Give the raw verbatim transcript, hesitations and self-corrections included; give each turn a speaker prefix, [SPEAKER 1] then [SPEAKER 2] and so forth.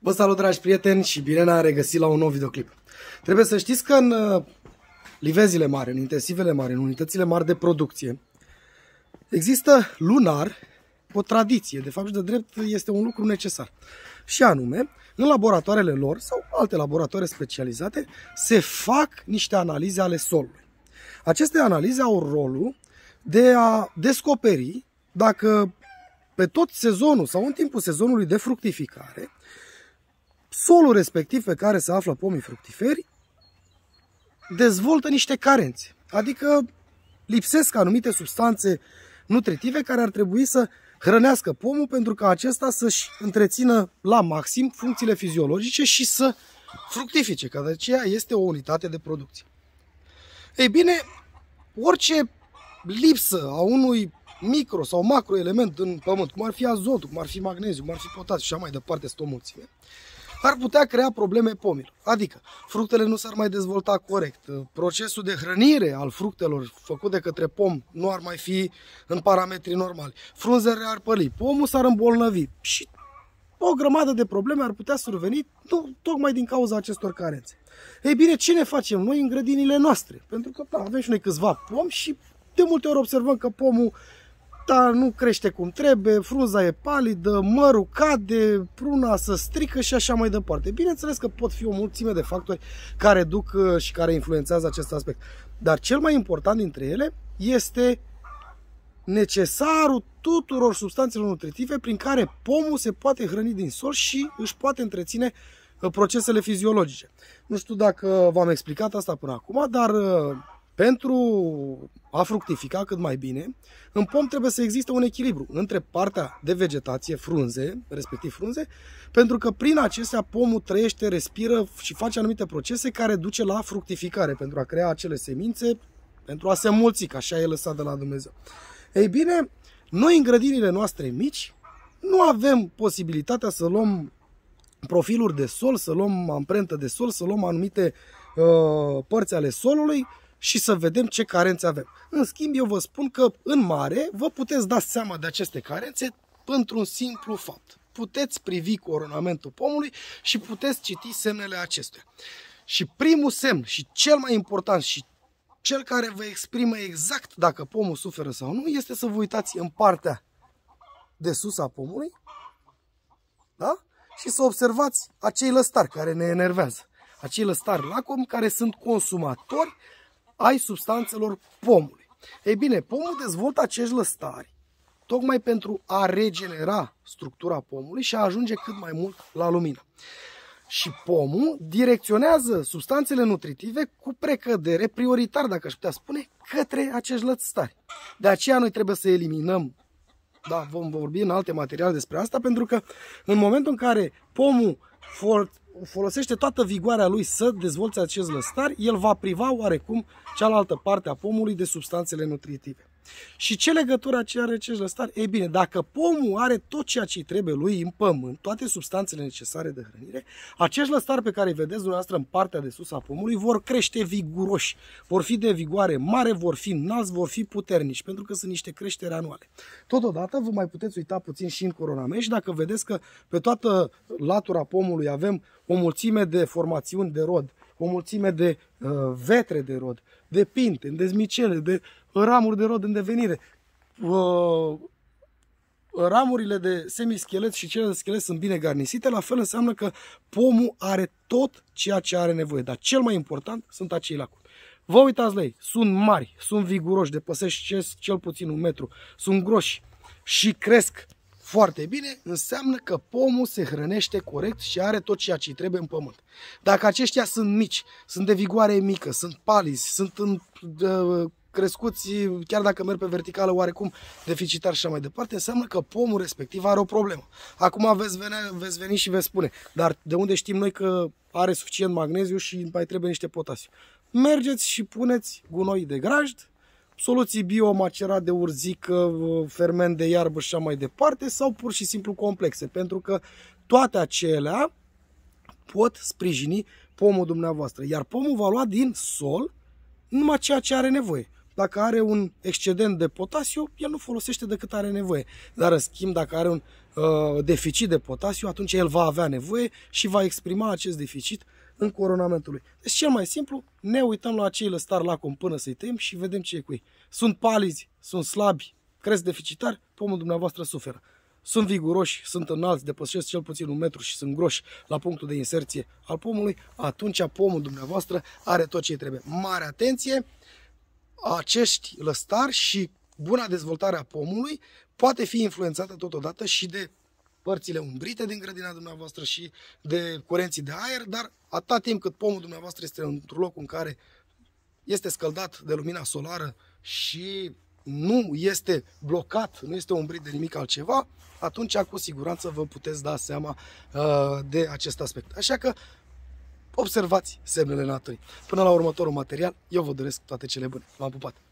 [SPEAKER 1] Vă salut, dragi prieteni, și bine ne-am regăsit la un nou videoclip. Trebuie să știți că în uh, livezile mari, în intensivele mari, în unitățile mari de producție, există lunar o tradiție, de fapt și de drept este un lucru necesar. Și anume, în laboratoarele lor sau alte laboratoare specializate, se fac niște analize ale solului. Aceste analize au rolul de a descoperi dacă pe tot sezonul sau în timpul sezonului de fructificare, solul respectiv pe care se află pomii fructiferi dezvoltă niște carențe, adică lipsesc anumite substanțe nutritive care ar trebui să hrănească pomul pentru ca acesta să-și întrețină la maxim funcțiile fiziologice și să fructifice, că de aceea este o unitate de producție. Ei bine, orice lipsă a unui micro sau macro element în pământ, cum ar fi azotul, cum ar fi magneziu, cum ar fi potasiu și așa mai departe, sunt o mulțime, ar putea crea probleme pomilor. Adică fructele nu s-ar mai dezvolta corect, procesul de hrănire al fructelor făcut de către pom nu ar mai fi în parametri normali, frunzele ar păli, pomul s-ar îmbolnăvi și o grămadă de probleme ar putea surveni nu, tocmai din cauza acestor carențe. Ei bine, ce ne facem noi în grădinile noastre? Pentru că da, avem și noi câțiva pomi și de multe ori observăm că pomul dar nu crește cum trebuie, frunza e palidă, mărul cade, pruna se strică și așa mai departe. Bineînțeles că pot fi o mulțime de factori care duc și care influențează acest aspect. Dar cel mai important dintre ele este necesarul tuturor substanțelor nutritive prin care pomul se poate hrăni din sol și își poate întreține procesele fiziologice. Nu știu dacă v-am explicat asta până acum, dar pentru a fructifica cât mai bine, în pom trebuie să existe un echilibru între partea de vegetație, frunze, respectiv frunze, pentru că prin acestea pomul trăiește, respiră și face anumite procese care duce la fructificare, pentru a crea acele semințe, pentru a se înmulți, că așa e lăsat de la Dumnezeu. Ei bine, noi în grădinile noastre mici nu avem posibilitatea să luăm profiluri de sol, să luăm amprentă de sol, să luăm anumite uh, părți ale solului și să vedem ce carențe avem. În schimb, eu vă spun că în mare vă puteți da seama de aceste carențe într-un simplu fapt. Puteți privi coronamentul pomului și puteți citi semnele acestuia. Și primul semn și cel mai important și cel care vă exprimă exact dacă pomul suferă sau nu este să vă uitați în partea de sus a pomului, da? Și să observați acei lăstari care ne enervează. Acei lăstari lacom care sunt consumatori ai substanțelor pomului. Ei bine, pomul dezvoltă acești lăstari tocmai pentru a regenera structura pomului și a ajunge cât mai mult la lumină. Și pomul direcționează substanțele nutritive cu precădere, prioritar, dacă aș putea spune, către acești lăstari. De aceea noi trebuie să eliminăm, da, vom vorbi în alte materiale despre asta, pentru că în momentul în care pomul for folosește toată vigoarea lui să dezvolte acest lăstar, el va priva oarecum cealaltă parte a pomului de substanțele nutritive. Și ce legătură are acest lăstar? Ei bine, dacă pomul are tot ceea ce trebuie lui în pământ, toate substanțele necesare de hrănire, acești lăstari pe care îi vedeți dumneavoastră în partea de sus a pomului vor crește viguroși, vor fi de vigoare mare, vor fi înalți, vor fi puternici, pentru că sunt niște creșteri anuale. Totodată vă mai puteți uita puțin și în coronament și dacă vedeți că pe toată latura pomului avem o mulțime de formațiuni de rod, o mulțime de uh, vetre de rod, de pinte, de zmicele, de ramuri de rod în devenire. Uh, ramurile de semischelet și cele de schelet sunt bine garnisite, la fel înseamnă că pomul are tot ceea ce are nevoie. Dar cel mai important sunt acei lacuri. Vă uitați la ei, sunt mari, sunt viguroși, depăsesc cel puțin un metru, sunt groși și cresc foarte bine, înseamnă că pomul se hrănește corect și are tot ceea ce îi trebuie în pământ. Dacă aceștia sunt mici, sunt de vigoare mică, sunt palizi, sunt în, de, crescuți, chiar dacă merg pe verticală, oarecum deficitar și așa mai departe, înseamnă că pomul respectiv are o problemă. Acum veți veni, veți veni și veți spune, dar de unde știm noi că are suficient magneziu și mai trebuie niște potasiu? Mergeți și puneți gunoi de grajd, soluții bio, macerat de urzică, ferment de iarbă și așa mai departe, sau pur și simplu complexe, pentru că toate acelea pot sprijini pomul dumneavoastră, iar pomul va lua din sol numai ceea ce are nevoie. Dacă are un excedent de potasiu, el nu folosește decât are nevoie. Dar în schimb, dacă are un uh, deficit de potasiu, atunci el va avea nevoie și va exprima acest deficit în coronamentul lui. Deci cel mai simplu, ne uităm la acei lăstari lacom până să-i tăiem și vedem ce e cu ei. Sunt palizi, sunt slabi, cresc deficitari, pomul dumneavoastră suferă. Sunt viguroși, sunt înalți, depășesc cel puțin un metru și sunt groși la punctul de inserție al pomului, atunci pomul dumneavoastră are tot ce trebuie. Mare atenție! Acești lăstari și buna dezvoltare a pomului poate fi influențată totodată și de părțile umbrite din grădina dumneavoastră și de curenții de aer, dar atâta timp cât pomul dumneavoastră este într-un loc în care este scăldat de lumina solară și nu este blocat, nu este umbrit de nimic altceva, atunci cu siguranță vă puteți da seama uh, de acest aspect. Așa că observați semnele naturii. Până la următorul material, eu vă doresc toate cele bune. V-am pupat!